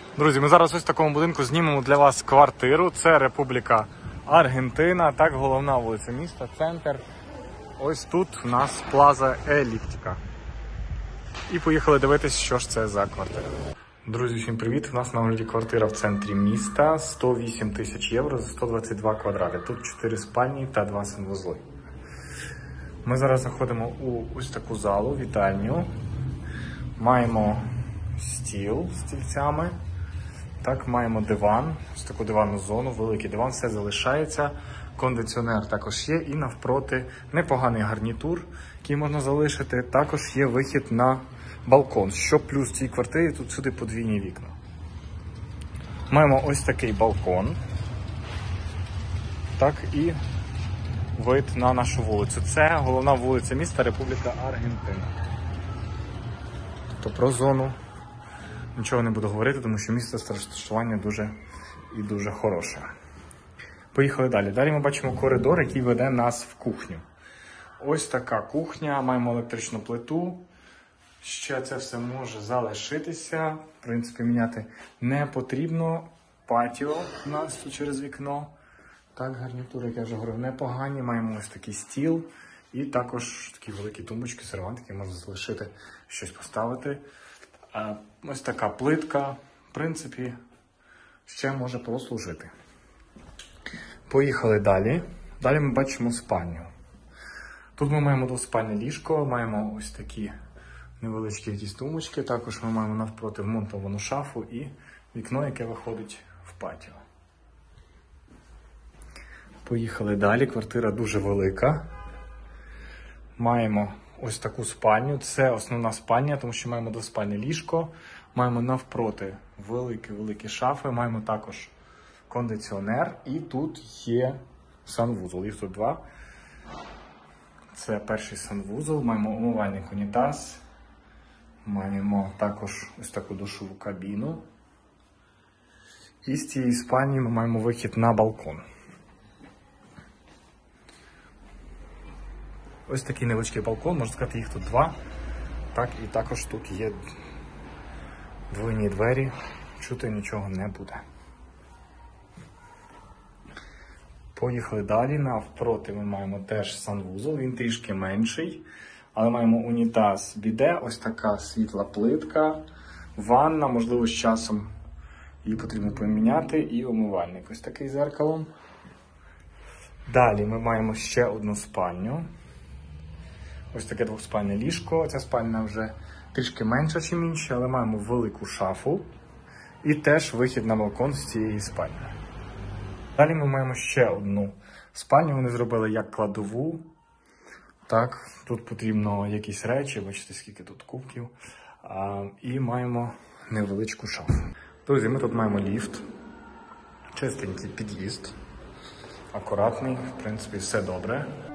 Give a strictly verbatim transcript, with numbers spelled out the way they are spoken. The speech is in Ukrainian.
Друзі, ми зараз ось в такому будинку знімемо для вас квартиру. Це Республіка Аргентина, так, головна вулиця міста, центр. Ось тут у нас плаза Еліптика. І поїхали дивитись, що ж це за квартира. Друзі, всім привіт! У нас на огляді квартира в центрі міста, сто вісім тисяч євро за сто двадцять два квадрати. Тут чотири спальні та два санвузли. Ми зараз заходимо у ось таку залу, вітальню. Маємо стіл з стільцями. Так, маємо диван, ось таку диванну зону, великий диван, все залишається. Кондиціонер також є і навпроти непоганий гарнітур, який можна залишити. Також є вихід на балкон. Що плюс в цій квартирі, тут сюди подвійні вікна. Маємо ось такий балкон. Так, і вид на нашу вулицю. Це головна вулиця міста, Республіка Аргентина. Тобто про зону нічого не буду говорити, тому що місце з розташування дуже і дуже хороше. Поїхали далі. Далі ми бачимо коридор, який веде нас в кухню. Ось така кухня, маємо електричну плиту. Ще це все може залишитися. В принципі, міняти не потрібно. Патіо у нас тут через вікно. Так, гарнітури, як я вже говорив, непогані. Маємо ось такий стіл. І також такі великі тумбочки, сервантики, можна залишити, щось поставити. Ось така плитка, в принципі, ще може послужити. Поїхали далі. Далі ми бачимо спальню. Тут ми маємо двоспальне ліжко, маємо ось такі невеличкі якісь тумбочки. Також ми маємо навпроти вмонтовану шафу і вікно, яке виходить в патіо. Поїхали далі. Квартира дуже велика. Маємо ось таку спальню. Це основна спальня, тому що маємо двоспальне ліжко. Маємо навпроти великі-великі шафи. Маємо також кондиціонер. І тут є санвузол. Їх тут два. Це перший санвузол. Маємо умивальник, унітаз. Маємо також ось таку душову кабіну. І з цієї спальні ми маємо вихід на балкон. Ось такий невеличкий балкон, можна сказати, їх тут два. Так, і також тут є двойні двері, чути нічого не буде. Поїхали далі. Навпроти ми маємо теж санвузол, він трішки менший. Але маємо унітаз, біде, ось така світла плитка, ванна, можливо, з часом її потрібно поміняти, і умивальник ось такий з зеркалом. Далі ми маємо ще одну спальню. Ось таке двоспальне ліжко. Ця спальня вже трішки менша, ніж інші, але маємо велику шафу. І теж вихід на балкон з цієї спальні. Далі ми маємо ще одну спальню. Вони зробили як кладову. Так, тут потрібно якісь речі, бачите, скільки тут кубків. А, і маємо невеличку шафу. Друзі, ми тут маємо ліфт. Чистенький під'їзд. Акуратний, в принципі, все добре.